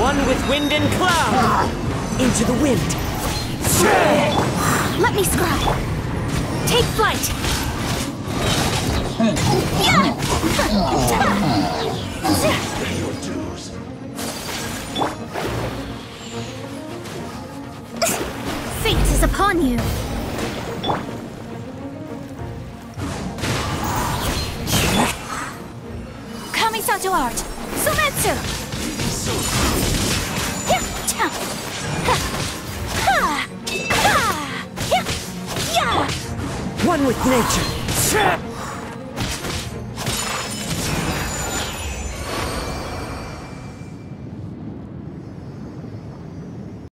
One with wind and cloud. Into the wind. Let me scry. Take flight. Fate is upon you. Kamisajo art. Sometsu. One with nature.